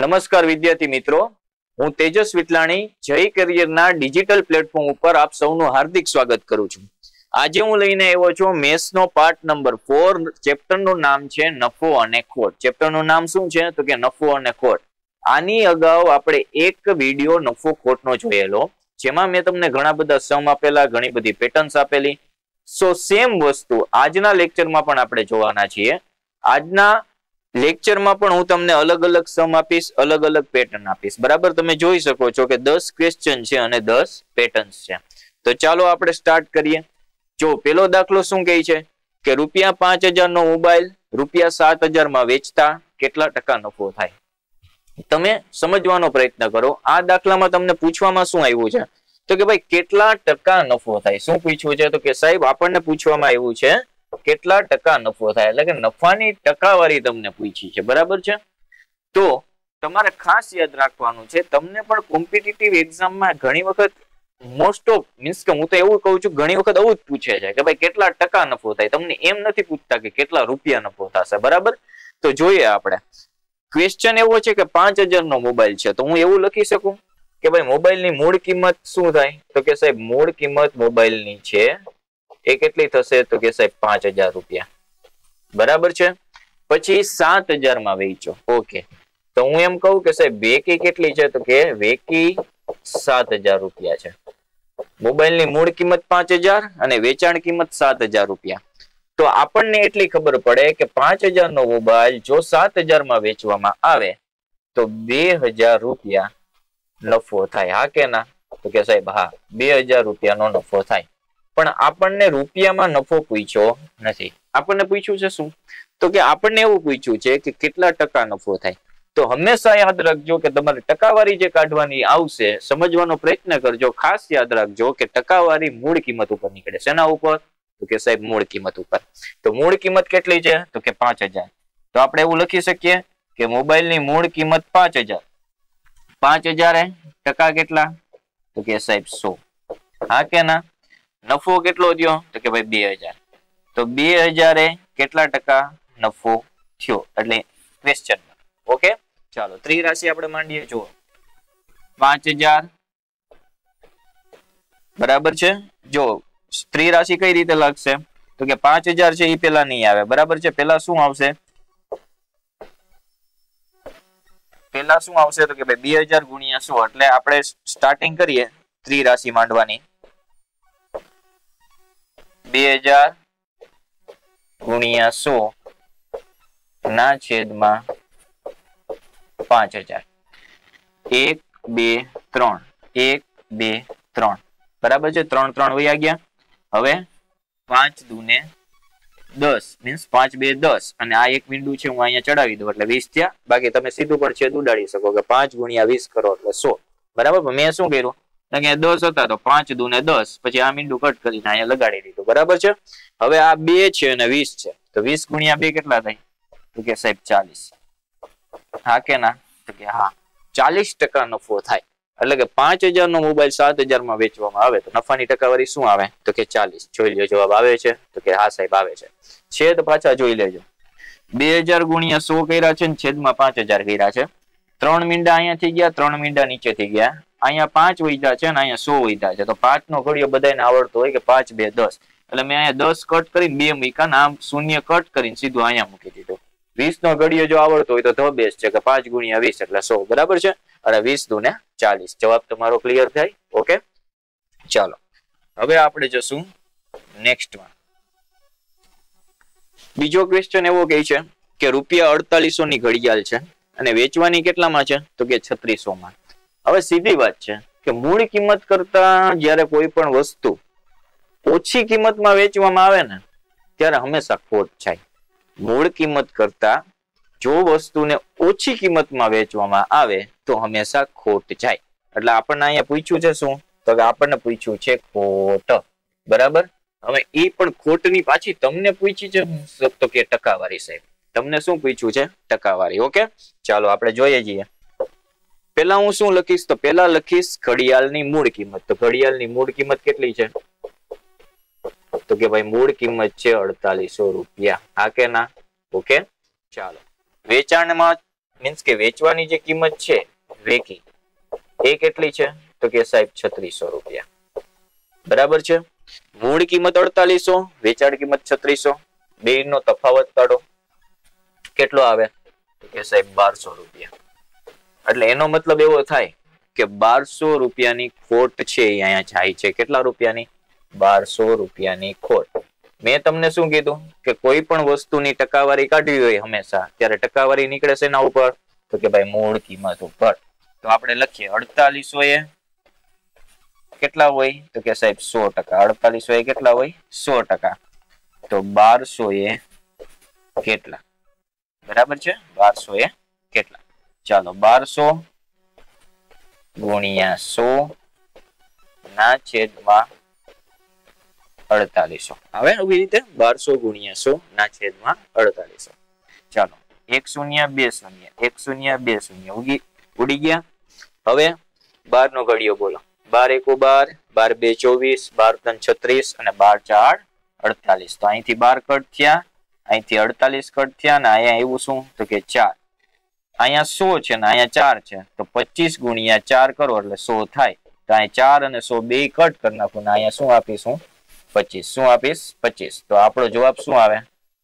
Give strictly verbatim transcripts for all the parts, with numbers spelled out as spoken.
નમસ્કાર વિદ્યાર્થી મિત્રો, હું તેજસ વિટલાણી જય કરિયરના ડિજિટલ પ્લેટફોર્મ ઉપર આપ સૌનું હાર્દિક સ્વાગત કરું છું। આજે હું લઈને આવ્યો છું મેથ્સનો પાર્ટ નંબર ચાર, ચેપ્ટરનું નામ છે નફો અને ખોટ। ચેપ્ટરનું નામ શું છે તો કે નફો અને ખોટ। આની અગાઉ આપણે એક વિડિયો નફો ખોટનો જોયેલો, જેમાં મેં તમને ઘણા બધા સમ આપેલા, ઘણી બધી પેટર્ન્સ આપેલી। સો સેમ વસ્તુ આજના લેક્ચરમાં પણ આપણે જોવાના છીએ। આજના લેક્ચરમાં પણ હું તમને અલગ અલગ સમ આપીશ, અલગ અલગ પેટર્ન આપીશ, બરાબર। તમે જોઈ શકો છો કે દસ ક્વેશ્ચન છે અને દસ પેટર્ન્સ છે। તો ચાલો આપણે સ્ટાર્ટ કરીએ। જો પેલો દાખલો શું કહે છે કે રૂપિયા પાંચ હજાર નો મોબાઈલ રૂપિયા સાત હજાર માં વેચતા કેટલા ટકા નફો થાય? તમે સમજવાનો પ્રયત્ન કરો। આ દાખલામાં તમને પૂછવામાં શું આવ્યું છે તો કે ભાઈ કેટલા ટકા નફો થાય? શું પૂછ્યું છે તો કે સાહેબ આપણને પૂછવામાં આવ્યું છે કેટલા ટકા નફો થાય, એટલે કે નફાની ટકાવારી તમને પૂછી છે, બરાબર છે। તો તમારે ખાસ યાદ રાખવાનું છે, તમને પણ કોમ્પિટિટિવ એક્ઝામમાં ઘણી વખત મોસ્ટ ઓફ મીન્સ કે હું તો એવું કહું છું ઘણી વખત આવું જ પૂછે છે કે ભાઈ કેટલા ટકા નફો થાય, તમને એમ નથી પૂછતા કે કેટલા રૂપિયા નફો થશે, બરાબર। તો જોઈએ આપણે, ક્વેશ્ચન એવો છે કે પાંચ હજાર નો મોબાઈલ છે, તો હું એવું લખી શકું કે ભાઈ મોબાઈલની મૂળ કિંમત શું થાય તો કે સાહેબ મૂળ કિંમત મોબાઈલની છે એ કેટલી થશે તો કે સાહેબ પાંચ હજાર રૂપિયા, બરાબર છે। પછી સાત હજાર માં વેચો, ઓકે, તો હું એમ કહું કે સાહેબ વેકી કેટલી છે તો કે વેકી સાત હજાર રૂપિયા છે। મોબાઈલની મૂળ કિંમત પાંચ હજાર અને વેચાણ કિંમત સાત હજાર રૂપિયા। તો આપણને એટલી ખબર પડે કે પાંચ હજાર નો મોબાઈલ જો સાત હજાર માં વેચવામાં આવે તો બે હજાર રૂપિયા નફો થાય, હા કે ના? તો કે સાહેબ હા, બે હજાર રૂપિયાનો નફો થાય। પણ આપણને રૂપિયામાં નફો પૂછ્યો નથી, આપણને પૂછ્યું છે શું તો કે આપણને એવું પૂછ્યું છે કે કેટલા ટકા નફો થાય। તો હંમેશા યાદ રાખજો કે તમારે ટકાવારી જે કાઢવાની આવશે સમજવાનો પ્રયત્ન કરજો, ખાસ યાદ રાખજો કે ટકાવારી મૂળ કિંમત ઉપર નીકળે। શેના ઉપર તો કે સાહેબ મૂળ કિંમત ઉપર। તો મૂળ કિંમત કેટલી છે તો કે પાંચ હજાર, તો આપણે એવું લખી શકીએ કે મોબાઈલની મૂળ કિંમત પાંચ હજાર, પાંચ હજાર ટકા કેટલા તો કે સાહેબ સો, હા કે ના? નફો કેટલો થયો તો કે ભાઈ બે હજાર, તો બે હજાર કેટલા ટકા નફો થયો એટલે ક્વેશ્ચન, ઓકે। ચાલો ત્રિરાશી આપણે માંડીએ, જુઓ પાંચ હજાર બરાબર છે। જો ત્રિરાશી કઈ રીતે લાગશે તો કે પાંચ હજાર છે એ પેલા નહીં આવે, બરાબર છે। પેલા શું આવશે પેલા શું આવશે તો કે ભાઈ બે હજાર ગુણ્યા સો, એટલે આપણે સ્ટાર્ટિંગ કરીએ ત્રિરાશી માંડવાની, બે હજાર ગુણ્યા સો ના છેદમાં પાંચ હજાર, એક બે ત્રણ, એક બે ત્રણ, બરાબર છે। ત્રણ ત્રણ વયા ગયા। હવે પાંચ દુને દસ, મીન્સ પાંચ બે દસ, અને આ એક બિંદુ છે હું અહીંયા ચડાવી દઉં એટલે વીસ થયા। બાકી તમે સીધું પણ છેદ ઉડાડી શકો કે પાંચ ગુણ્યા વીસ કરો એટલે સો, બરાબર। મેં શું કર્યું અહીંયા દસ હતા તો પાંચ દુને દસ, પછી આ બિંદુ કટ કરીને અહીંયા લગાડી દીધું, બરાબર છે। હવે આ બે છે અને વીસ છે, તો વીસ ગુણ્યા બે કેટલા થાય તો કે સાહેબ ચાલીસ, હા કે ના? તો કે હા, ચાલીસ ટકા નફો થાય। એટલે કે પાંચ હજાર નો મોબાઈલ સાત હજાર માં વેચવામાં આવે તો નફાની ટકાવારી શું આવે તો કે ચાલીસ। જોઈ લો જવાબ આવે છે તો કે હા સાહેબ આવે છે। છેદ પાછા જોઈ લેજો, બે હજાર ગુણ્યા સો કર્યા છે ને છેદમાં પાંચ હજાર કર્યા છે। ત્રણ મીંડા અહીંયા થઈ ગયા, ત્રણ મીંડા નીચે થઈ ગયા, અહીંયા પાંચ વૈધા છે ને અહીંયા સો વૈધા છે, તો પાંચ નો ઘડિયો બધાને આવડતો હોય કે પાંચ બે દસ, એટલે મેં અહીંયા દસ કટ કરીને બે મૂક્યા, આમ શૂન્ય કટ કરીને સીધું અહીંયા મૂકી દીધું। વીસ નો ઘડિયો જો આવડતો હોય તો ધ બેસ્ટ છે કે પાંચ ગુણ્યા વીસ એટલે સો, બરાબર છે। અને વીસ દુ ને ચાલીસ, જવાબ તમારો ક્લિયર થાય, ઓકે। ચાલો હવે આપણે જશું નેક્સ્ટમાં। બીજો ક્વેશ્ચન એવો કહે છે કે રૂપિયા અડતાલીસો ની ઘડિયાળ છે અને વેચવાની કેટલામાં છે તો કે છત્રીસો માં। હવે સીધી વાત છે કે મૂળ કિંમત કરતા જયારે કોઈ પણ વસ્તુ ઓછી કિંમતમાં વેચવામાં આવે ને ત્યારે હંમેશા ખોટ જાય। મૂળ કિંમત કરતા જો વસ્તુને ઓછી કિંમતમાં વેચવામાં આવે તો હંમેશા ખોટ જાય। એટલે આપણને અહીંયા પૂછ્યું છે શું તો કે આપણને પૂછ્યું છે ખોટ, બરાબર। હવે એ પણ ખોટની પાછી તમને પૂછી છે તો કે ટકાવારી, સાહેબ તમને શું પૂછ્યું છે ટકાવારી, ઓકે। ચાલો આપણે જોઈએ જઈએ। પેલા હું શું લખીશ તો પેલા લખીશ ઘડિયાળની મૂળ કિંમત, તો ઘડિયાળની મૂળ કિંમત કેટલી છે તો કે ભાઈ મૂળ કિંમત છે અડતાલીસો રૂપિયા, હા કે ના? ઓકે, ચાલો વેચાણમાં મીન્સ કે વેચવાની જે કિંમત છે વેકી એ કેટલી છે તો કે સાહેબ છત્રીસો રૂપિયા. બરાબર છે. મૂળ કિંમત અડતાલીસો, વેચાણ કિંમત છત્રીસો, બે નો તફાવત કાઢો કેટલો આવે તો કે સાહેબ બારસો રૂપિયા. એટલે એનો મતલબ એવો થાય કે બારસો રૂપિયાની ખોટ છે એ અહીંયા જાય છે. કેટલા રૂપિયાની? બારસો રૂપિયાની ખોટ. મેં તમને શું કીધું કે કોઈ પણ વસ્તુની ટકાવારી કાઢવી હોય હંમેશા ત્યારે ટકાવારી નીકળે છે એના ઉપર તો કે ભાઈ મૂળ કિંમત ઉપર. તો આપણે લખીએ અડતાલીસો એ કેટલા હોય તો કે સાહેબ સો ટકા. અડતાલીસો એ કેટલા હોય? સો ટકા. તો બારસો એ કેટલા? બરાબર છે. બારસો એ કેટલા? ચાલો બારસો ગુણ્યા સો ના છેદમાં અડતાલીસો. હવે આવી રીતે બારસો ગુણ્યા સો ના છેદમાં અડતાલીસો. ચાલો એક શૂન્ય બે શૂન્ય એક શૂન્ય બે શૂન્ય ઉગી ઉડી ગયા. હવે બાર નો ઘડિયો બોલો. બાર એકો બાર, બાર બે ચોવીસ, બાર ત્રણ છત્રીસ અને બાર ચાર અડતાલીસ. તો અહીંથી બાર કટ થયા, અહીંથી અડતાલીસ કટ થયા ને અહીંયા એવું શું તો કે ચાર. અહીંયા સો છે ને અહીંયા ચાર છે તો પચીસ ગુણ્યા ચાર કરો એટલે સો થાય. તો અહીંયા ચાર અને સો બે કટ કરી નાખું ને અહીંયા શું આપીશું? પચીસ. શું આપીશ? પચીસ. તો આપણો જવાબ શું આવે?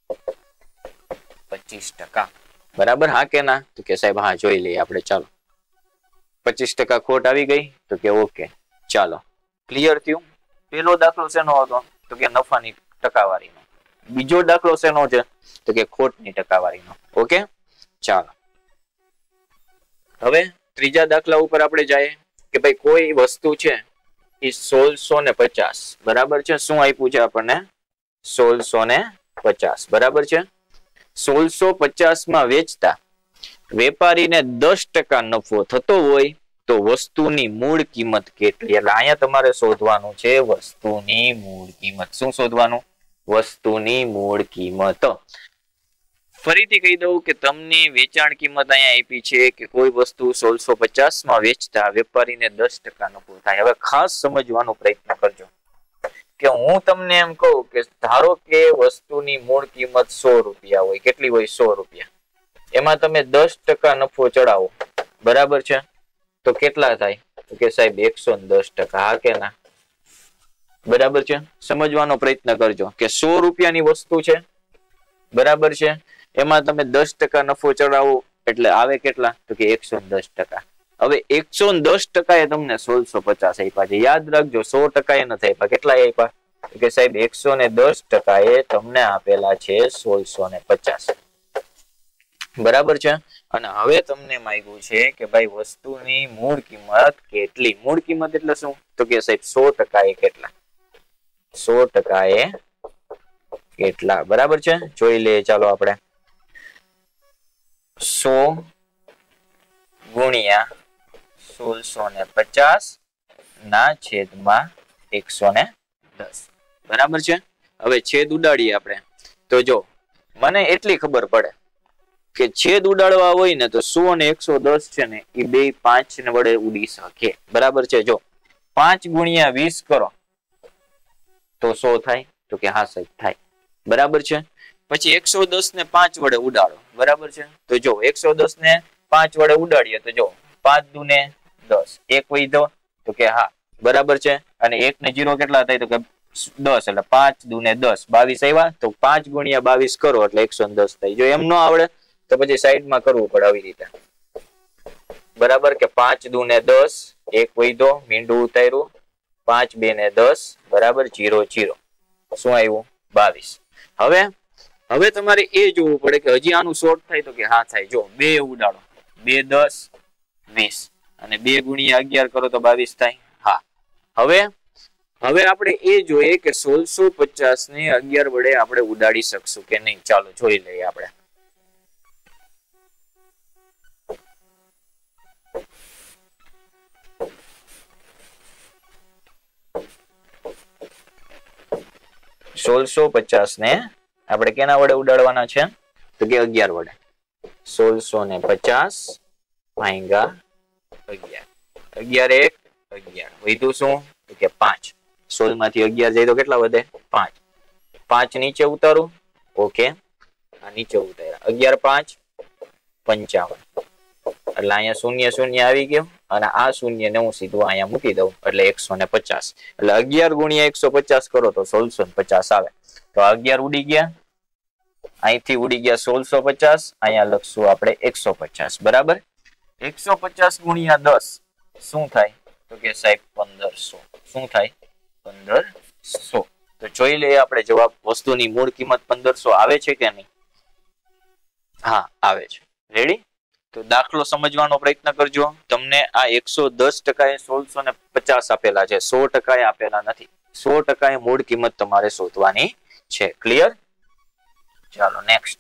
પચીસ ટકા. બરાબર હા કે ના? તો કે સાહેબ હા જોઈ લઈએ આપણે. ચાલો પચીસ ટકા ખોટ આવી ગઈ તો કે ઓકે. ચાલો ક્લિયર થયું. પેલો દાખલો શેનો હતો તો કે નફાની ટકાવારીનો. બીજો દાખલો શેનો છે તો કે ખોટની ટકાવારીનો. ઓકે ચાલો હવે ત્રીજા દાખલા ઉપર આપણે જઈએ કે ભાઈ કોઈ વસ્તુ છે એ સોળસો ને પચાસ. બરાબર છે. શું આપ્યું છે આપણને? સોળસો ને પચાસ. બરાબર છે. સોળસો પચાસ માં વેચતા વેપારીને દસ ટકા નફો થતો હોય તો વસ્તુની મૂળ કિંમત કેટલી? એટલે અહીંયા તમારે શોધવાનું છે વસ્તુની મૂળ કિંમત. શું શોધવાનું? વસ્તુની મૂળ કિંમત. ફરીથી કહી દઉં કે તમને વેચાણ કિંમત અહીંયા આપી છે કે કોઈ વસ્તુ સોળસો પચાસ માં વેચતા વેપારીને દસ ટકા નફો થાય. હવે ખાસ સમજવાનો પ્રયત્ન કરજો કે હું તમને એમ કહું કે ધારો કે વસ્તુની મૂળ કિંમત સો રૂપિયા હોય. કેટલી હોય? સો રૂપિયા. એમાં તમે દસ ટકા નફો ચડાવો. બરાબર છે. તો કેટલા થાય તો કે સાહેબ એકસો દસ ટકા. હા કે ના? બરાબર છે. સમજવાનો પ્રયત્ન કરજો કે સો રૂપિયાની વસ્તુ છે. બરાબર છે. એમાં તમે દસ ટકા નફો ચડાવો એટલે આવે કેટલા તો કે એકસો દસ ટકા. હવે એકસો દસ ટકા એ તમને સોળસો પચાસ આપ્યા છે. યાદ રાખજો સો ટકા એ નથી આપ્યા. કેટલા આપ્યા કે સાહેબ એકસો ને દસ ટકા એ તમને આપેલા છે સોળસો ને પચાસ. બરાબર છે. અને હવે તમને માંગ્યું છે કે ભાઈ વસ્તુની મૂળ કિંમત કેટલી? મૂળ કિંમત એટલે શું તો કે સાહેબ સો ટકા એ કેટલા? સો ટકા એ કેટલા? બરાબર છે. જોઈ લઈએ ચાલો આપણે. સો ગુણ્યા સોળસો ને પચાસ ના છેદમાં એકસો ને દસ. બરાબર છે. હવે છેદ ઉડાડીએ આપણે. તો જો મને એટલી ખબર પડે કે છેદ ઉડાડવા હોય ને તો સો ને એકસો દસ છે ને એ બે પાંચ ને વડે ઉડી શકે. બરાબર છે. જો પાંચ ગુણ્યા વીસ કરો તો સો થાય તો કે હા સાહેબ થાય. બરાબર છે. પછી એકસો દસ ને પાંચ વડે ઉડાડો. બરાબર છે. તો જો એકસો દસ ને પાંચ વડે ઉડાડીએ તો જો પાંચ દુ ને દસ. એક વધ્યો તો કે હા. બરાબર છે. અને એક ને જીરો કેટલા થાય તો કે દસ. એટલે પાંચ દુ ને દસ બાવીસ આવ્યા. તો પાંચ ગુણ્યા બાવીસ કરો એટલે એકસો દસ થાય. જો એમ ન આવડે તો પછી સાઈડમાં કરવું પડે આવી રીતે. બરાબર કે પાંચ દુ ને દસ. એક વધ્યો મીંડું ઉતાર્યું. પાંચ બે ને દસ. બરાબર જીરો જીરો. શું આવ્યું? બાવીસ. હવે હવે તમારે એ જોવું પડે કે હજી આનું શોર્ટ થાય તો કે હા થાય. જો બે ઉડાડો. બે દસ વીસ અને બે ગુણ્યા અગિયાર કરો તો બાવીસ થાય. હા હવે હવે આપણે એ જોઈએ કે સોળસો પચાસ ને અગિયાર વડે આપણે ઉડાડી શકશું કે નહીં. ચાલો જોઈ લઈએ આપણે. સોળસો પચાસ ને આપણે કેના વડે ઉડાડવાના છે તો કે અગિયાર વડે. સોળસો ને પચાસ ભાંગા અગિયાર. અગિયાર એક અગિયાર. વધ્યું શું તો કે પાંચ. સોળ માંથી અગિયાર જાય તો કેટલા વધે? પાંચ. પાંચ નીચે ઉતારું. ઓકે આ નીચે ઉતાર્યા. અગિયાર પાંચ પંચાવન. એટલે અહીંયા શૂન્ય શૂન્ય આવી ગયો અને આ શૂન્ય ને હું સીધું અહીંયા મૂકી દઉં એટલે એકસો ને પચાસ. એટલે અગિયાર ગુણ્યા એકસો પચાસ કરો તો સોળસો ને પચાસ આવે. તો અગિયાર ઉડી ગયા, અહીંથી ઉડી ગયા સોળસો પચાસ, અહીંયા લખશું આપણે એકસો પચાસ. બરાબર. એકસો પચાસ ગુણ્યા દસ શું થાય તો કે સાહેબ પંદરસો. શું થાય? પંદરસો. તો જોઈ લઈએ આપણે જવાબ. વસ્તુની મૂળ કિંમત પંદરસો આવે છે કે નહીં? હા આવે છે. રેડી? તો દાખલો સમજવાનો પ્રયત્ન કરજો. તમને આ એકસો દસ ટકા એ સોળસો ને પચાસ આપેલા છે, સો ટકા એ આપેલા નથી. સો ટકા એ મૂળ કિંમત તમારે શોધવાની છે. ક્લિયર? ચાલો નેક્સ્ટ.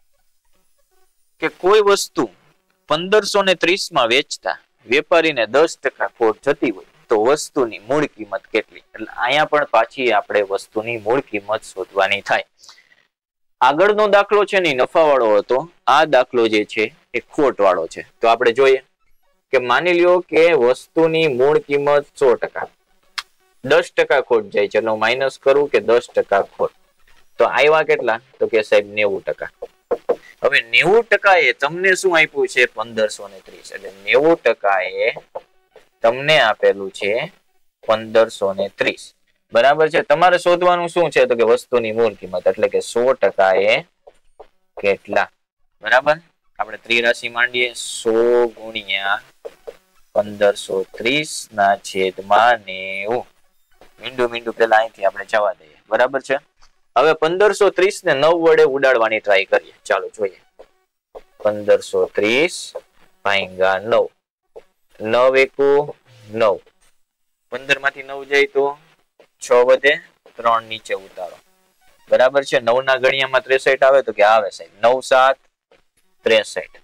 કે કોઈ વસ્તુ પંદરસો ને ત્રીસ માં વેચતા વેપારીને દસ ટકા ખોટ જતી હોય તો વસ્તુની મૂળ કિંમત કેટલી? એટલે અહીંયા પણ પાછી આપણે વસ્તુની મૂળ કિંમત શોધવાની થાય. આગળનો દાખલો છે ને નફા વાળો હતો, આ દાખલો જે છે એ ખોટ વાળો છે. તો આપણે જોઈએ કે માની લ્યો કે વસ્તુની મૂળ કિંમત સો ટકા, દસ ટકા ખોટ જાય છે. એટલે માઇનસ કરું કે દસ ટકા ખોટ, તો આવ્યા કેટલા? તો કે સાહેબ નેવું ટકા. હવે નેવું ટકા એ તમને શું આપ્યું છે? પંદરસો ને ત્રીસ. એટલે નેવું ટકા એ તમને આપેલું છે પંદરસો ને ત્રીસ. બરાબર છે. તમારે શોધવાનું શું છે તો કે વસ્તુની મૂળ કિંમત, એટલે કે સો ટકા એ કેટલા? બરાબર. આપણે ત્રિરાશી માંડીએ. સો ગુણ્યા પંદરસો ત્રીસ ના છેદમાં નેવું. મીંડું મીંડું પેલા અહીંથી આપણે જવા દઈએ. બરાબર છે. હવે પંદરસો ત્રીસ ને નવ વડે ઉડાડવાની ટ્રાય કરીએ. ચાલો જોઈએ. પંદરસો ત્રીસ ભાંગા નવ. નવ એકુ નવ. પંદર માંથી નવ જાય તો છ વધે, ત્રણ નીચે ઉતારો. બરાબર છે. નવ ના ગણિયામાં ત્રેસઠ આવે તો કે આવે સાહેબ. નવ સાત ત્રેસઠ.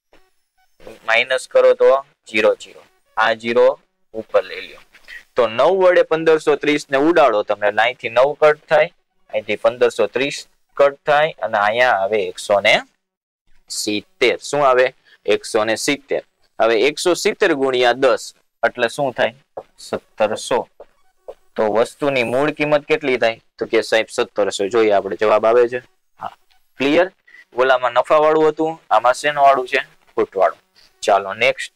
માઇનસ કરો તો જીરો જીરો. આ જીરો ઉપર લઈ લ્યો. તો નવ વડે પંદરસો ત્રીસ ને ઉડાડો તમે. અહીંથી નવ કટ થાય, અહીંથી પંદરસો ત્રીસ કટ થાય અને અહીંયા આવે એકસો ને સિત્તેર. શું આવે? એકસો ને સિત્તેર. હવે એકસો સિત્તેર ગુણ્યા દસ એટલે શું થાય? સત્તરસો. તો વસ્તુની મૂળ કિંમત કેટલી થાય તો કે સાહેબ સત્તરસો. જોઈએ આપણે જવાબ આવે છે. હા ક્લિયર. ઓલામાં નફા વાળું હતું, આમાં શેનો વાળું છે? ખોટ વાળું. ચાલો નેક્સ્ટ.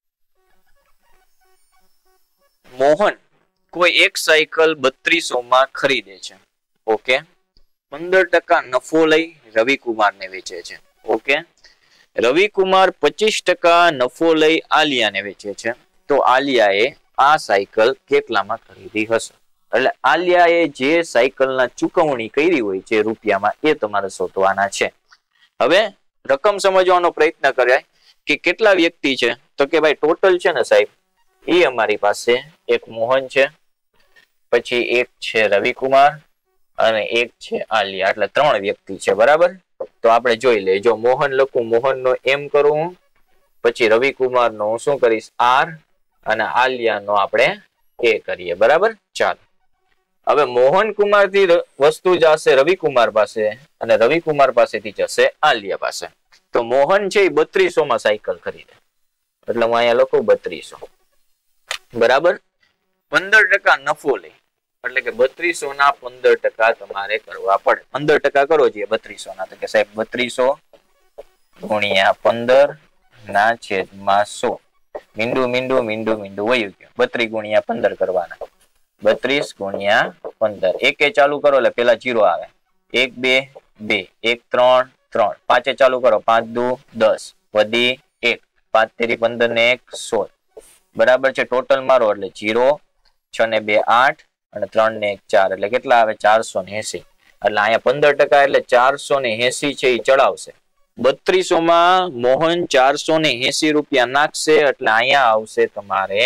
મોહન કોઈ એક સાયકલ બત્રીસો માં ખરીદે છે. ઓકે. પંદર ટકા નફો લઈ રવિકુમાર ને વેચે છે. ઓકે. રવિકુમાર પચીસ ટકા નફો લઈ આલિયાને વેચે છે. તો આલિયાએ આ સાયકલ કેટલામાં ખરીદી હશે? એટલે આલિયાએ જે સાયકલના ચૂકવણી કરી હોય છે રૂપિયામાં, એ તમારે શોધવાના છે. હવે રકમ સમજવાનો પ્રયત્ન કરાય કે કેટલા વ્યક્તિ છે તો કે ભાઈ ટોટલ છે ને સાહેબ, એ અમારી પાસે એક મોહન છે, પછી એક છે રવિકુમાર અને એક છે આલિયા. એટલે ત્રણ વ્યક્તિ છે. બરાબર. તો આપણે જોઈ લઈએ. જો મોહન લખું, મોહન નો એમ કરું, પછી રવિકુમાર નો હું શું કરીશ? આર, અને આલિયા નો આપણે એ કરીએ. બરાબર. ચાલો. હવે મોહન કુમાર થી વસ્તુ જશે રવિકુમાર પાસે અને રવિકુમાર પાસેથી જશે આલિયા પાસે. તો મોહન છે એ બત્રીસો માં સાયકલ ખરીદે. એટલે હું અહીંયા લખું બત્રીસો. બરાબર. પંદર ટકા નફો લે એટલે કે બત્રીસો ના પંદર ટકા તમારે કરવા પડે. પંદર ટકા કરો જોઈએ બત્રીસો ના. તો કે સાહેબ બત્રીસો ગુણ્યા પંદર ના છેદમાં સો. મીંડું મીંડું મીંડું મીંડું વયું ગયું. બત્રીસ ગુણ્યા પંદર કરવાના. બત્રીસ ગુણ્યા પંદર. એકે ચાલુ કરો એટલે પેલા જીરો આવે. એક બે બે, એક ત્રણ ત્રણ, પાંચે ચાલુ કરો. પાંચ દુ દસ, વધી એક, પાંચ તેરી પંદર ને એક સોળ. બરાબર છે. ટોટલ મારો એટલે જીરો, છ ને બે આઠ અને ત્રણ ને એક ચાર. એટલે કેટલા આવે? ચારસો ને એસી. એટલે અહીંયા પંદર ટકા એટલે ચારસો ને એસી છે એ ચડાવશે. બત્રીસો માં મોહન ચારસો ને એસી રૂપિયા નાખશે એટલે અહીંયા આવશે તમારે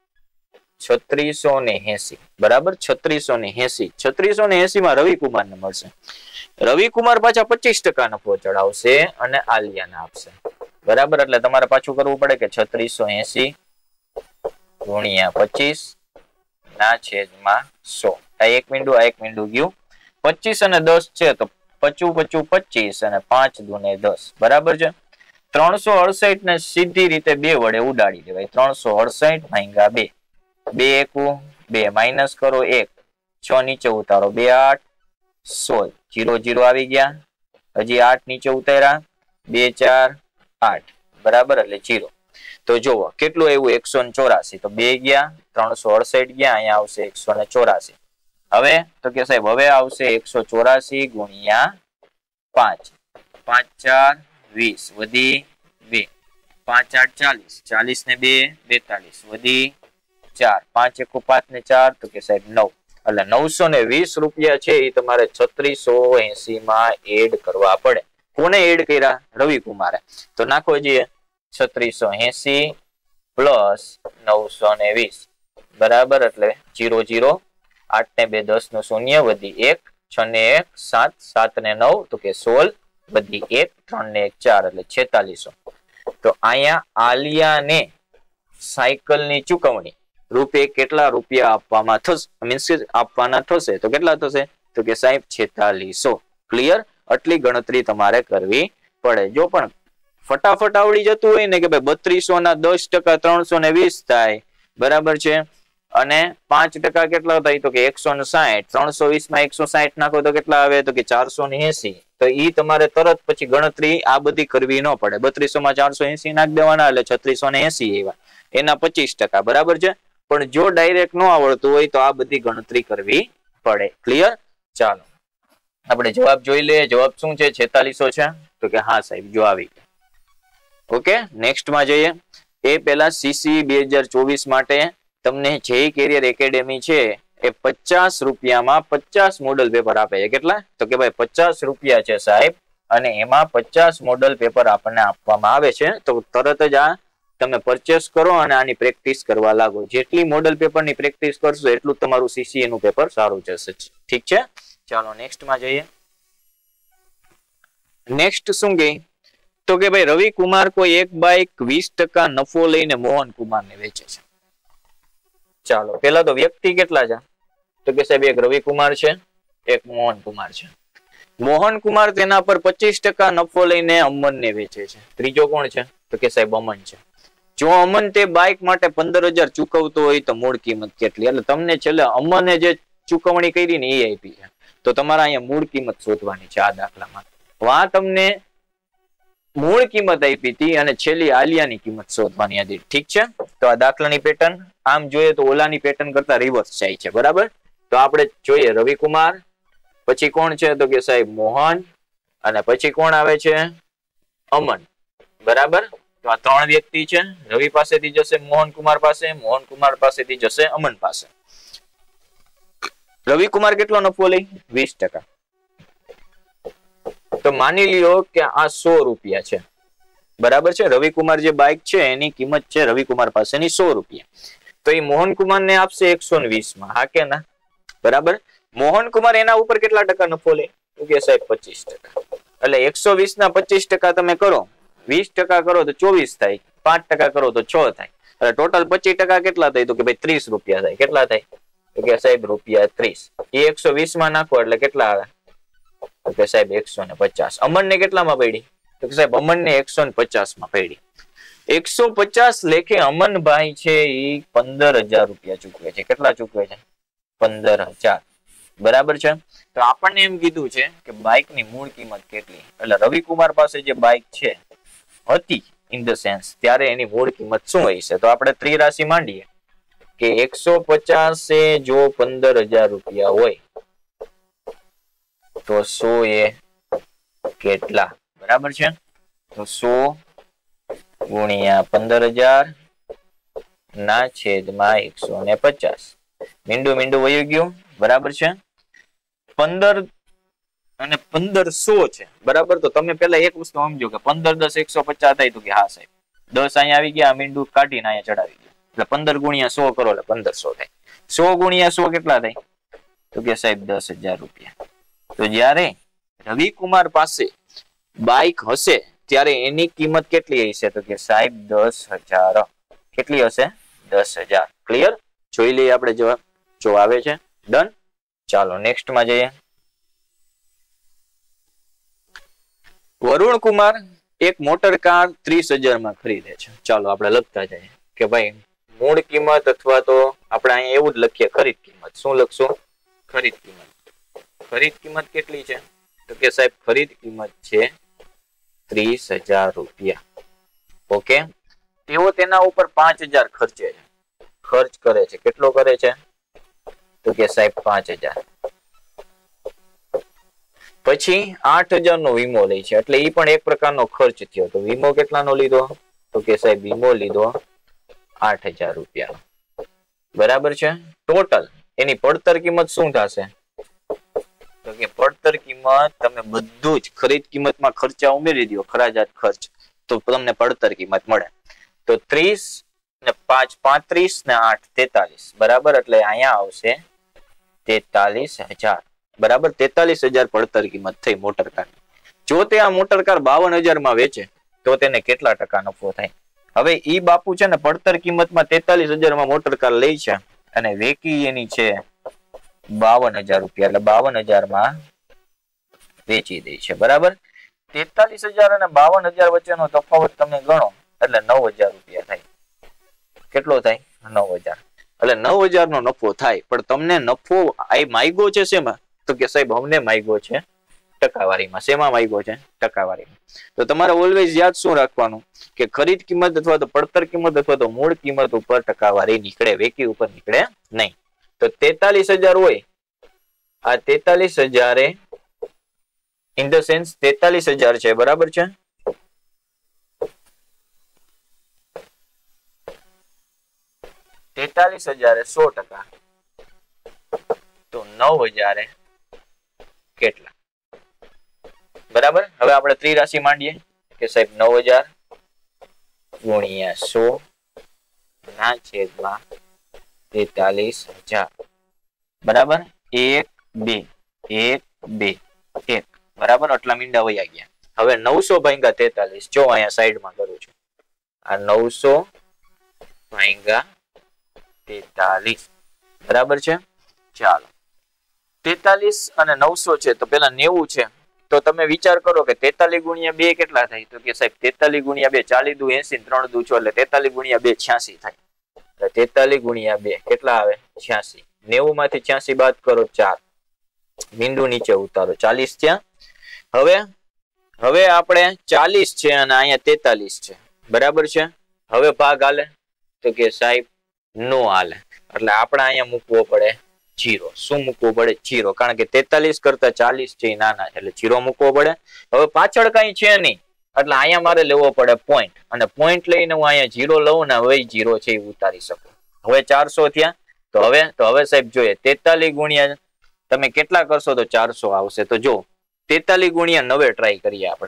છત્રીસો ને એસી. બરાબર. છત્રીસો ને એસી. છત્રીસો ને એસી માં રવિકુમાર ને મળશે. રવિકુમાર પાછા પચીસ ટકા નફો ચડાવશે અને આલિયાને આપશે. બરાબર. એટલે તમારે પાછું કરવું પડે કે છત્રીસો એસી ગુણ્યા પચીસ ના છેદમાં સો. આ એક મીંડું, આ એક મીંડું ગયું. પચીસ અને દસ છે તો પચું પચું પચીસ અને પાંચ દુને દસ. બરાબર છે. ત્રણસો અડસઠ ને સીધી રીતે બે વડે ઉડાડી દેવાય. ત્રણસો અડસઠ ભાંગા બે. બે એકુ બે, માઇનસ કરો એક, છ નીચે ઉતારો, બે આઠ સોળ. જીરો જીરો આવી ગયા. હજી આઠ નીચે ઉતાર્યા, બે ચાર આઠ. બરાબર. એટલે જીરો. તો જુઓ કેટલું આવ્યું એકસો ને ચોરાસી, તો બે ગયા ત્રણસો અડસઠ ગયા, અહીંયા આવશે એકસો ને ચોરાસી. હવે તો કે સાહેબ હવે આવશે એકસો ચોરાસી ગુણ્યા પાંચ, પાંચ ચાર વીસ વધી બે, પાંચ આઠ ચાલીસ, ચાલીસ ને બે બેતાલીસ વધી ચાર, પાંચ એકુ પાંચ ને ચાર તો કે સાહેબ નવ, એટલે નવસો ને વીસ રૂપિયા છે એ તમારે છત્રીસો એસી માં એડ કરવા પડે. કોને એડ કર્યા? રવિકુમારે. તો નાખો જઈએ છત્રીસો એસી પ્લસ નવસો ને વીસ બરાબર, એટલે જીરો જીરો, આઠ ને બે દસ નું શૂન્ય વધી એક, છ ને એક સાત, સાત ને નવ તો કે સોળ વધી એક, ત્રણ ને એક ચાર એટલે છેતાલીસો. તો અહીંયા આલિયાને સાયકલ ની ચુકવણી રૂપે કેટલા રૂપિયા આપવામાં થશે, મીન્સ આપવાના થશે, તો કેટલા થશે? તો કે સાહેબ છેતાલીસો. ક્લિયર? આટલી ગણતરી તમારે કરવી પડે. જો પણ ફટાફટ આવડી જતું હોય ને કે ભાઈ બત્રીસો ના દસ ટકા ત્રણસો ને વીસ થાય બરાબર છે, અને પાંચ ટકા કેટલા થાય તો કે એકસો ને સાહીઠ, ત્રણસો વીસ માં એકસો સાહીઠ નાખો તો કેટલા આવે તો કે ચારસો ને એસી. તો ઈ તમારે તરત પછી ગણતરી આ બધી કરવી ન પડે. બત્રીસો માં ચારસો એસી નાખી દેવાના એટલે છત્રીસો ને એસી એવા, એના પચીસ ટકા બરાબર છે. પણ જો ડાયરેક્ટ ન આવડતું હોય તો આ બધી ગણતરી કરવી પડે. ક્લિયર? ચાલો આપણે જવાબ જોઈ લઈએ. જવાબ શું છે? છેતાલીસો છે. તો કે હા સાહેબ જો આવી ગયા. ઓકે, નેક્સ્ટ માં જઈએ. એ પહેલા સીસી બે હજાર ચોવીસ માટે તમને જે કેરિયર એકેડેમી છે એ પચાસ રૂપિયામાં પચાસ મોડલ પેપર આપે છે. કેટલા? તો કે ભાઈ પચાસ રૂપિયા છે સાહેબ, અને એમાં પચાસ મોડલ પેપર આપણને આપવામાં આવે છે. તો તરત જ આ તમે પરચેસ કરો અને આની પ્રેક્ટિસ કરવા લાગો. જેટલી મોડલ પેપરની પ્રેક્ટિસ કરશો એટલું તમારું સીસી નું પેપર સારું જશે. ઠીક છે? ચાલો નેક્સ્ટ માં જઈએ. નેક્સ્ટ શું કહે તો કે ભાઈ રવિકુમાર કોઈ એક બાઇક વીસ ટકા નફો લઈને મોહનકુમાર ને વેચે છે. ચાલો પેલા તો વ્યક્તિ કેટલા છે? તો કે સાહેબ એક રવિકુમાર છે, એક મોહનકુમાર છે. મોહનકુમાર તેના પર પચીસ ટકા નફો લઈને અમન ને વેચે છે. ત્રીજો કોણ છે? તો કે સાહેબ અમન છે. જો અમન તે બાઇક માટે પંદર હજાર ચૂકવતો હોય તો મૂળ કિંમત કેટલી? એટલે તમને છેલ્લે અમને જે ચૂકવણી કરી ને એ આપી છે, તો તમારે અહીંયા મૂળ કિંમત શોધવાની છે આ દાખલામાં. વા તમને મૂળ કિંમત આપી હતી અને છેલ્લી આલિયાની કિંમત શોધવાની હતી. ઠીક છે? તો આ દાખલાની પેટર્ન આમ જોઈએ તો ઓલાની પેટર્ન કરતા રિવર્સ જાય છે. બરાબર? તો આપણે જોઈએ રવિકુમાર, પછી કોણ છે તો કે સાહેબ મોહન, અને પછી કોણ આવે છે? અમન. બરાબર? તો આ ત્રણ વ્યક્તિ છે. રવિ પાસેથી જશે મોહનકુમાર પાસે, મોહનકુમાર પાસેથી જશે અમન પાસે. રવિકુમાર કેટલો નફો લઈ? વીસ ટકા. તો માની લ્યો કે આ સો રૂપિયા છે. બરાબર છે? રવિકુમાર જે બાઇક છે એની કિંમત છે રવિકુમાર પાસેની સો રૂપિયા. તો એ મોહનકુમાર ને આપશે એકસો ને વીસ માં. હા કે ના? બરાબર? મોહનકુમાર એના ઉપર કેટલા ટકા નફો લે? તો કે સાહેબ પચીસ ટકા. એટલે એકસો વીસ ના પચીસ ટકા તમે કરો, વીસ ટકા કરો તો ચોવીસ થાય, પાંચ ટકા કરો તો છ થાય, એટલે ટોટલ પચીસ ટકા કેટલા થાય? તો કે ભાઈ ત્રીસ રૂપિયા થાય. કેટલા થાય? તો કે સાહેબ રૂપિયા ત્રીસ. એ એકસો વીસ માં નાખો એટલે કેટલા આવે? તો કે સાહેબ એકસો ને પચાસ. અમન ને કેટલામાં પડી? તો કે સાહેબ અમન ને એકસો ને પચાસ માં પડી. એકસો પચાસ લેખે અમનભાઈ છે એ પંદર હજાર રૂપિયા ચૂકવે છે. કેટલા ચૂકવે છે? પંદર હજાર. બરાબર છે? તો આપણને એમ કીધું છે કે બાઇક ની મૂળ કિંમત કેટલી? એટલે રવિકુમાર પાસે જે બાઇક છે હતી ઇન ધ સેન્સ ત્યારે એની મૂળ કિંમત શું હોય છે? તો આપણે ત્રિરાશિ માંડીએ કે એકસો પચાસ એ જો પંદર હજાર રૂપિયા હોય તો સો એ કેટલા? બરાબર છે? તો સો ગુણ્યા પંદર હજાર ના છેદમાં એકસો ને પચાસ. મીંડું મીંડું વયું ગયું. બરાબર છે? પંદર અને પંદરસો છે. બરાબર? તો તમે પેલા એક વસ્તુ સમજો કે પંદર દસ એકસો પચાસ થાય. તો કે હા સાહેબ દસ અહીંયા આવી ગયા, મીંડું કાઢીને અહીંયા ચડાવી ગયા, એટલે પંદર ગુણ્યા સો કરો એટલે પંદરસો થાય. સો ગુણ્યા સો કેટલા થાય? તો કે સાહેબ દસ હજાર રૂપિયા. તો જયારે રવિકુમાર પાસે બાઇક હશે ત્યારે એની કિંમત કેટલી હશે? તો કે સાહેબ દસ હજાર. કેટલી હશે? દસ હજાર. ક્લિયર? જોઈ લઈએ આપણે જવાબ. જો આવે છે. ડન. ચાલો નેક્સ્ટ માં જઈએ. વરુણ કુમાર એક મોટર કાર ત્રીસ હજાર માં ખરીદે છે. ચાલો આપણે લખતા જઈએ કે ભાઈ મૂળ કિંમત અથવા તો આપણે અહીંયા એવું જ લખીએ ખરીદ કિંમત. શું લખશું? ખરીદ કિંમત. ખરીદ કિંમત કેટલી છે? તો કે સાહેબ ખરીદ કિંમત છે ત્રીસ હજાર રૂપિયા. ઓકે. તેઓ તેના ઉપર પાંચ હજાર ખર્ચે છે, ખર્ચ કરે છે. કેટલો કરે છે? તો કે સાહેબ પાંચ હજાર. પછી આઠ હજાર નો વીમો લે છે, એટલે એ પણ એક પ્રકારનો ખર્ચ થયો. તો વીમો કેટલાનો લીધો? તો કે સાહેબ વીમો લીધો આઠ હજાર રૂપિયાનો. બરાબર છે. ટોટલ એની પડતર કિંમત શું થશે? તો કે પડતર કિંમત તમે બધું જ ખરીદ કિંમતમાં ખર્ચા ઉમેરી દો, ખરાજાત ખર્ચ, તો તમને પડતર કિંમત મળે. તો ત્રીસ ને પાંચ પાંત્રીસ ને આઠ તેતાલીસ. બરાબર, એટલે અહીંયા આવશે તેતાલીસ હજાર. બરાબર, તેતાલીસ હજાર પડતર કિંમત થઈ મોટર કાર. જો તે આ મોટર કાર બાવન હજાર માં વેચે તો તેને કેટલા ટકા નફો થાય? હવે ઈ બાપુ છે ને પડતર કિંમતમાં તેતાલીસ હજાર માં મોટર કાર લે છે અને વેકી એની છે બાવન હજાર રૂપિયા, એટલે બાવન હજાર માં વેચી દે છે. બરાબર, તેતાલીસ હજાર અને બાવન હજાર વચ્ચેનો તફાવત તમે ગણો એટલે નવ હજાર રૂપિયા થાય. કેટલો થાય? નવ હજાર. એટલે નવ હજાર નો નફો થાય. પણ તમને નફો આ માયગો છે શેમાં? તો કે સાહેબ અમને માયગો છે ટકાવારીમાં. શેમાં માયગો છે? ટકાવારીમાં. તો તમારે ઓલવેઝ યાદ શું રાખવાનું કે ખરીદ કિંમત અથવા તો પડતર કિંમત અથવા તો મૂળ કિંમત ઉપર ટકાવારી નીકળે, વેકી ઉપર નીકળે નહીં. તો તેતાલીસ હજાર હોય, આ તેતાલીસ હજારે ઇન ધ સેન્સ તેતાલીસ હજાર છે. બરાબર છે. તેતાલીસ હજારે સો ટકા તો નવ હજારે કેટલા? બરાબર, હવે આપણે ત્રિરાશિ માંડીએ કે સાહેબ નવ હજાર ગુણ્યા સો ના છેદમાં તેતાલીસ હજાર. બરાબર, એક બે એક બે એક. બરાબર, આટલા મીંડા વયા ગયા. હવે નવસો ભાગ્યા તેતાલીસ. જો અહીંયા સાઈડમાં કરું છું, આ નવસો ભાગ્યા તેતાલીસ. બરાબર છે. ચાલો, તેતાલીસ અને નવસો છે તો પેલા નેવું છે. તો તમે વિચાર કરો કે તેતાલીસ ગુણ્યા બે કેટલા થાય? તો કે સાહેબ તેતાલીસ ગુણ્યા બે, ચાલીસ દુ એસી, ત્રણ દુ છો, એટલે તેતાલીસ ગુણ્યા બે છ્યાસી થાય. એટલે તેતાલીસ ગુણ્યા બે કેટલા આવે? છ્યાસી. નેવું માંથી છ્યાસી બાદ કરો, ચાર. મીંડું નીચે ઉતારો, ચાલીસ થયા. હવે હવે આપણે ચાલીસ છે અને અહીંયા તેતાલીસ છે. બરાબર છે. હવે ભાગ હાલે? તો કે સાહેબ નો હાલે. એટલે આપણે અહીંયા મૂકવો પડે જીરો. શું મૂકવું પડે? જીરો. કારણ કે તેતાલીસ કરતા ચાલીસ છે એ નાના છે, એટલે જીરો મૂકવો પડે. હવે પાછળ કઈ છે નહીં, એટલે અહીંયા મારે લેવો પડે પોઈન્ટ, અને પોઈન્ટ લઈને હું અહીંયા જીરો લઉં ને હવે જીરો છે એ ઉતારી શકું. હવે ચારસો થયા. તો હવે તો હવે સાહેબ જોઈએ તેતાલીસ ગુણ્યા તમે કેટલા કરશો તો ચારસો આવશે. તો જો તેતાલીસ ગુણ્યા નવે ટ્રાય કરીએ આપણે.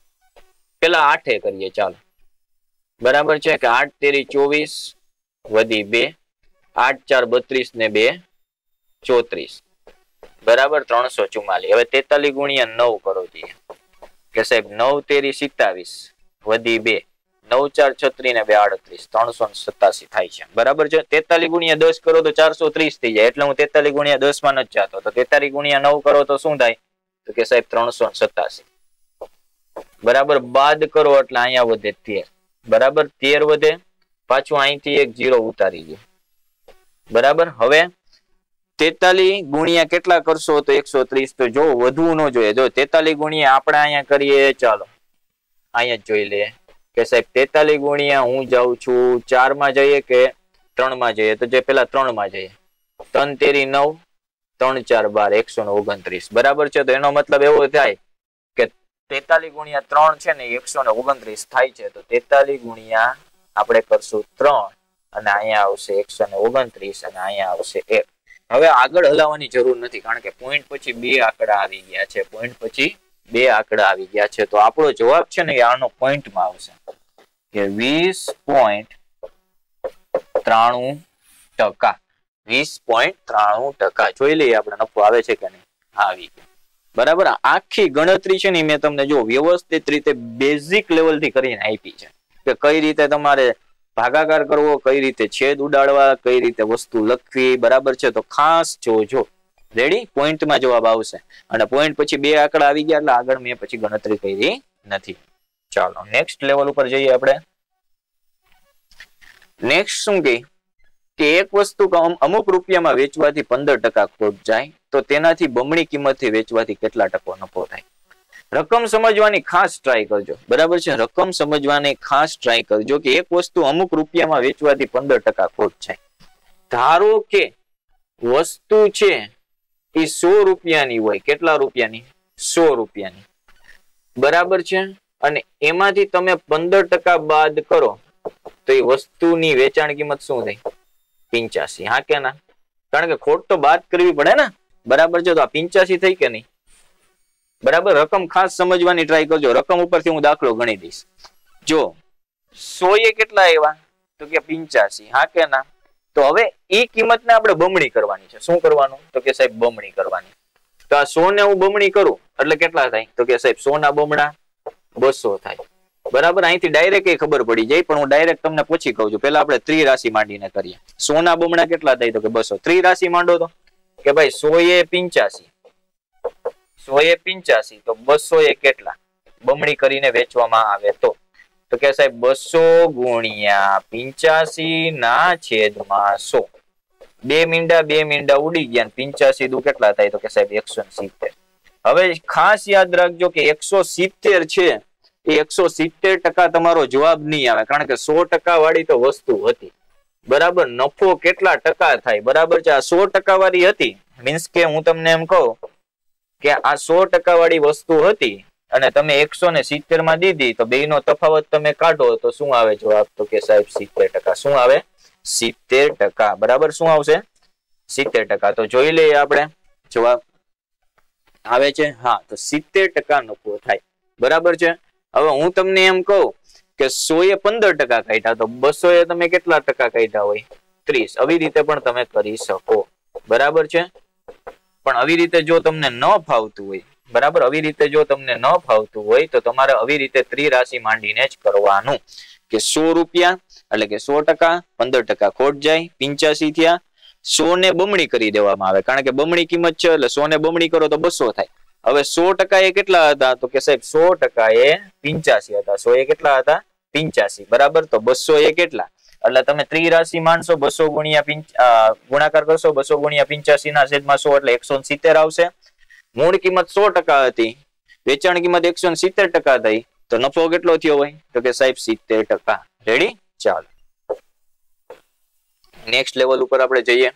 પેલા આઠે કરીએ. ચાલો, બરાબર છે કે આઠ તેરી ચોવીસ વધી બે, આઠ ચાર બત્રીસ ને બે ચોત્રીસ. બરાબર, ત્રણસો ચુમ્માલીસ. હવે તેતાલીસ ગુણ્યા નવ કરો જોઈએ કે સાહેબ નવ તેરી સિત્તાવીસ વધી બે, નવ ચાર છત્રીસ ને બે આડત્રીસ, ત્રણસો સત્તાસી થાય છે. બરાબર છે. તેતાલીસ ગુણ્યા દસ કરો તો ચારસો ત્રીસ થઈ જાય, એટલે હું તેતાલીસ ગુણ્યા દસ માં નથી જતો. તો તેતાલીસ ગુણ્યા નવ કરો તો શું થાય? તો કે સાહેબ ત્રણસો સત્તાસી. બરાબર, બાદ કરો એટલે અહીંયા વધે તેર. બરાબર, તેર વધે. પાછું અહીંથી એક જીરો ઉતારી ગયો. બરાબર, હવે તેતાલીસ ગુણ્યા કેટલા કરશો તો એકસો ત્રીસ. તો જો વધવું ન જોઈએ. જો તેતાલીસ ગુણ્યા આપણે અહીંયા કરીએ, ચાલો અહીંયા જ જોઈ લઈએ કે સાહેબ તેતાલીસ ગુણ્યા હું જાઉં છું ચાર માં જઈએ કે ત્રણ માં જઈએ? તો જે પેલા ત્રણ માં જઈએ. ત્રણ તેરી નવ, ત્રણ ચાર બાર, એકસો ને ઓગણત્રીસ. બરાબર છે. તો એનો મતલબ એવો થાય કે તેતાલીસ ગુણ્યા ત્રણ છે ને એકસો ને ઓગણત્રીસ થાય છે. તો તેતાલીસ ગુણ્યા આપણે કરશું ત્રણ અને અહીંયા આવશે એકસો ને ઓગણત્રીસ અને અહીંયા આવશે એક. હવે આગળ હલાવવાની જરૂર નથી, કારણ કે પોઈન્ટ પછી બે આંકડા આવી ગયા છે. પોઈન્ટ પછી બે આંકડા આવી ગયા છે. તો આપણો જવાબ છે ને એ આનો પોઈન્ટમાં આવશે કે વીસ પોઈન્ટ ત્રાણું ટકા. વીસ પોઈન્ટ ત્રાણું ટકા. જોઈ લઈએ આપણે નફો આવે છે કે નહીં. આવી ગયો. બરાબર, આખી ગણતરી છે ને મેં તમને જો વ્યવસ્થિત રીતે બેઝિક લેવલ થી કરીને આપી છે કે કઈ રીતે તમારે ભાગાકાર કરવો, કઈ રીતે છેદ ઉડાડવા, કઈ રીતે વસ્તુ લખવી. બરાબર છે. તો ખાસ જોજો. રેડી? પોઈન્ટમાં જવાબ આવશે. અને પોઈન્ટ પછી બે આંકડા આવી ગયા એટલે આગળ મેં પછી ગણતરી કરી નથી. ચાલો નેક્સ્ટ લેવલ ઉપર જઈએ આપણે. નેક્સ્ટ શું કહે કે એક વસ્તુ અમુક રૂપિયામાં વેચવાથી પંદર ટકા ખોટ જાય તો તેનાથી બમણી કિંમતથી વેચવાથી કેટલા ટકો નફો થાય? રકમ સમજવાની ખાસ ટ્રાય કરજો, બરાબર છે? રકમ સમજવાની ખાસ ટ્રાય કરજો કે એક વસ્તુ અમુક રૂપિયામાં વેચવાથી પંદર ટકા ખોટ જાય. ધારો કે વસ્તુ છે એ સો રૂપિયાની હોય. કેટલા રૂપિયાની? સો રૂપિયાની, બરાબર છે? અને એમાંથી તમે પંદર ટકા બાદ કરો તો એ વસ્તુની વેચાણ કિંમત શું થઈ? પિંચાસી. હા કે ના? કારણ કે ખોટ તો બાદ કરવી પડે ને, બરાબર છે? તો આ પિંચાસી થઈ કે નહીં? બરાબર. રકમ ખાસ સમજવાની ટ્રાય કરજો. રકમ ઉપરથી હું દાખલો ગણી દઈશ. જો સો એ કેટલા આવ્યા? તો કે પિંચાસી. હા કે ના? તો હવે એ કિંમતને આપણે બમણી કરવાની છે. શું કરવાનું? તો કે સાહેબ બમણી કરવાની. તો આ સો ને હું બમણી કરું એટલે કેટલા થાય? તો કે સાહેબ સો ના બમણા બસો થાય. બરાબર. અહીંથી ડાયરેક્ટ એ ખબર પડી જાય, પણ હું ડાયરેક્ટ તમને પૂછી કહું છું. પેલા આપણે ત્રિરાશી માંડીને કરીએ. સો ના બમણા કેટલા થાય? તો કે બસો. ત્રિરાશી માંડો તો કે ભાઈ સો એ પિંચાસી, સો એ પિંચાસી તો બસો એ કેટલા બમણી કરીને વેચવામાં આવે તો તો કે સાહેબ બસો ગુણ્યા પિંચાસી ના છેદમાં સો. બે મીંડા બે મીંડા ઉડી ગયા. પિંચાસી દુ કેટલા થાય? તો કે સાહેબ એકસો સિત્તેર. હવે ખાસ યાદ રાખજો કે એકસો સિત્તેર છે એ એકસો સિત્તેર ટકા તમારો જવાબ નહીં આવે, કારણ કે સો ટકા વાળી તો વસ્તુ હતી. બરાબર. નફો કેટલા ટકા થાય? બરાબર છે? આ સો ટકા વાળી હતી, મીન્સ કે હું તમને એમ કહું કે આ સો ટકા વાળી વસ્તુ હતી અને તમે એકસો ને સિત્તેર માં દીધી તો બે નો તફાવત તમે કાઢો તો શું આવે જવાબ? તો કે સાહેબ સિત્તેર ટકા. શું આવે? સિત્તેર ટકા. બરાબર. શું આવશે? સિત્તેર ટકા. તો જોઈ લઈએ આપણે જવાબ આવે છે. હા, તો સિત્તેર ટકા નફો થાય. બરાબર છે? હવે હું તમને એમ કહું કે સો એ પંદર ટકા કાઢ્યા તો બસો એ તમે કેટલા ટકા કાઢ્યા હોય? ત્રીસ. આવી રીતે પણ તમે કરી શકો. બરાબર છે? પણ આવી રીતે જો તમને ન ફાવતું હોય, બરાબર, આવી રીતે જો તમને ન ફાવતું હોય તો તમારે આવી રીતે ત્રિરાશી માંડીને જ કરવાનું કે સો રૂપિયા એટલે કે સો ટકા, પંદર ટકા ખોટ જાય, પિંચાસી થયા, સો ને બમણી કરી દેવામાં આવે, કારણ કે બમણી કિંમત છે એટલે સો ને બમણી કરો તો બસો થાય. હવે સો ટકા એ કેટલા હતા? તો કે સાહેબ સો ટકા એ પિંચાસી હતા. સો એ કેટલા હતા? પિંચાસી. બરાબર. તો બસો એ કેટલા? એટલે તમે ત્રિરાશી માનશો, બસો ગુણ્યા ગુણાકાર કરશો, બસો ગુણ્યા પિંચાસી ના છેદમાં સો એટલે એકસો સિત્તેર આવશે. મૂળ કિંમત સો ટકા હતી, વેચાણ કિંમત એકસો સિત્તેર ટકા થઈ, તો નફો કેટલો થયો હોય? તો કે સાહેબ સિત્તેર ટકા. રેડી? ચાલો નેક્સ્ટ લેવલ ઉપર આપણે જઈએ.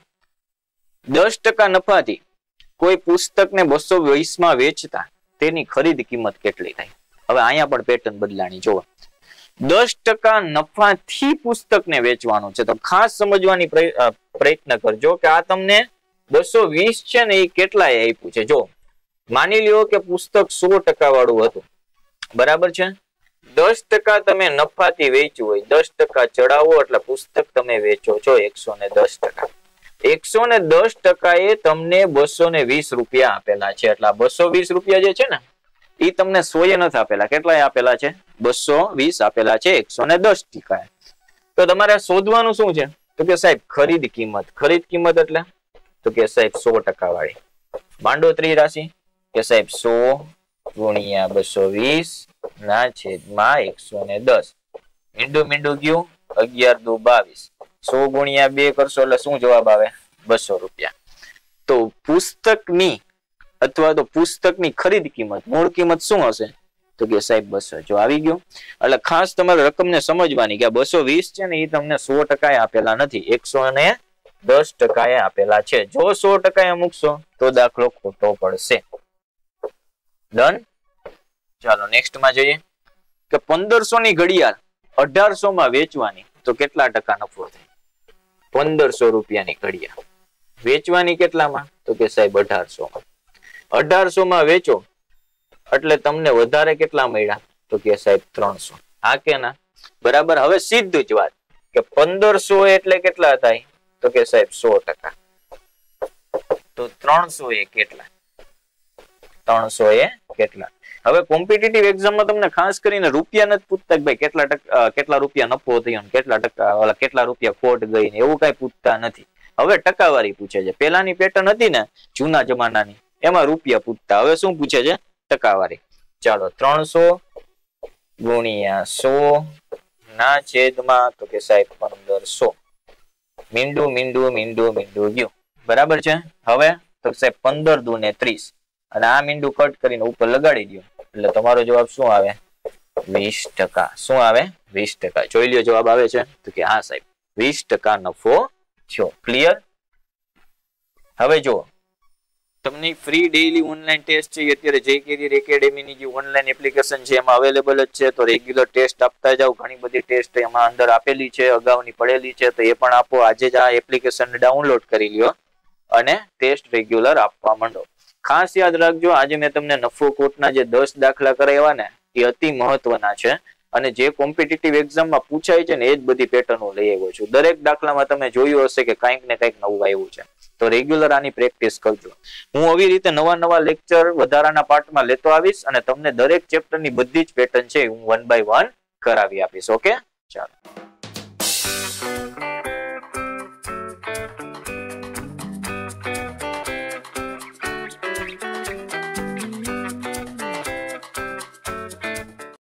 દસ ટકા નફાથી કોઈ પુસ્તકને બસો વીસ માં વેચતા તેની ખરીદ કિંમત કેટલી થાય? હવે અહીંયા પણ પેટર્ન બદલાણી. જોવો, દસ ટકા નફાથી પુસ્તકને વેચવાનું છે તો ખાસ સમજવાની પ્રયત્ન કરજો કે આ તમને બસો વીસ છે ને એ કેટલા આપ્યું છે. જો માની લ્યો કે પુસ્તક સો ટકા વાળું હતું. બરાબર છે? દસ ટકા તમે નફાથી વેચ્યું હોય, દસ ટકા ચડાવો એટલે પુસ્તક તમે વેચો છો એકસો ને દસ ટકા. એકસો ને દસ ટકા એ તમને બસો ને વીસ રૂપિયા આપેલા છે. એટલે બસો વીસ રૂપિયા જે છે ને એ તમને સો એ નથી આપેલા. કેટલાય આપેલા છે? બસો વીસ આપેલા છે એકસો ને દસ ટકા. તો તમારે શોધવાનું શું છે? તો કે સાહેબ ખરીદ કિંમત. ખરીદ કિંમત એટલે તો કે સાહેબ સો ટકા વાળી. માંડો ત્રિરાશી કે સાહેબ સો ગુણ્યા બસો વીસ ના છેદમાં એકસો ને દસ. મીંડું મીંડું ગયું, અગિયાર દુ બાવીસ. સો ગુણ્યા બે કરશો એટલે શું જવાબ આવે? બસો રૂપિયા. તો પુસ્તકની અથવા તો પુસ્તકની ખરીદ કિંમત, મૂળ કિંમત શું હશે? તો કે સાહેબ બસો. જો આવી ગયું એટલે ખાસ તમારે રકમને સમજવાની કે આ બસો વીસ છે ને એ તમને સો ટકા આપેલા નથી, એકસો ને દસ ટકા આપેલા છે. જો સો ટકા મૂકશો તો દાખલો ખોટો પડશે. ડન. ચાલો નેક્સ્ટ માં જઈએ કે પંદરસો ની ઘડિયાળ અઢારસો માં વેચવાની તો કેટલા ટકા નફો થાય? પંદરસો રૂપિયાની ઘડિયાળ વેચવાની કેટલામાં? તો કે સાહેબ અઢારસો માં. અઢારસો માં વેચો એટલે તમને વધારે કેટલા મળ્યા? તો કે સાહેબ ત્રણસો. હા કે ના? બરાબર. હવે સીધું જ વાત કે પંદરસો એટલે કેટલા થાય? તો કે સાહેબ સો ટકા. તો ત્રણસો એ કેટલા? ત્રણસો એ કેટલા? હવે કોમ્પિટિટિવ એક્ઝામમાં તમને ખાસ કરીને રૂપિયા નથી પૂછતા કે ભાઈ કેટલા ટકા કેટલા રૂપિયા નફો થયો ને કેટલા ટકા કેટલા રૂપિયા ખોટ ગઈ ને એવું કઈ પૂછતા નથી. હવે ટકાવારી પૂછે છે. પેલાની પેટર્ન હતી ને જૂના જમાનાની, એમાં રૂપિયા પૂછતા. હવે શું પૂછે છે? ટકાવારી. ચાલો ત્રણસો ગુણ્યા સો ના છેદમાં તો કે સાહેબ પંદરસો. મીંડું મીંડું મીંડું મીંડું ગયું. બરાબર છે? હવે તો સાહેબ પંદર દુ ને ત્રીસ અને આ મીંડું કટ કરીને ઉપર લગાડી દો એટલે તમારો જવાબ શું આવે? વીસ ટકા. શું આવે? વીસ ટકા. જોઈ લ્યો જવાબ આવે છે તો કે હા સાહેબ વીસ ટકા નફો થયો. ક્લિયર? હવે જો તમને ફ્રી ડેઈલી ઓનલાઈન ટેસ્ટ છે અત્યારે જય કેરિયર એકેડેમીની જે ઓનલાઈન એપ્લિકેશન છે એમાં અવેલેબલ જ છે. તો રેગ્યુલર ટેસ્ટ આપતા જાઓ. ઘણી બધી ટેસ્ટ એમાં અંદર આપેલી છે, અગાઉની પડેલી છે, તો એ પણ આપો. આજે જ આ એપ્લિકેશન ડાઉનલોડ કરી લ્યો અને ટેસ્ટ રેગ્યુલર આપવા માંડો. ખાસ યાદ રાખજો આજે મેં તમને નફો ખોટના જે દસ દાખલા કરાવ્યા ને એ અતિ મહત્વના છે અને જે કોમ્પિટિટિવ એક્ઝામમાં પૂછાય છે ને એ જ બધી પેટર્નો લઈ આવ્યો છું. દરેક દાખલામાં તમે જોયું હશે કે કંઈક ને કંઈક નવું આવ્યું છે. તો રેગ્યુલર આની પ્રેક્ટિસ કરજો. હું આવી રીતે નવા નવા લેક્ચર વધારાના પાર્ટમાં લેતો આવીશ અને તમને દરેક ચેપ્ટરની બધી જ પેટર્ન છે હું વન બાય વન કરાવી આપીશ. ઓકે, ચાલો.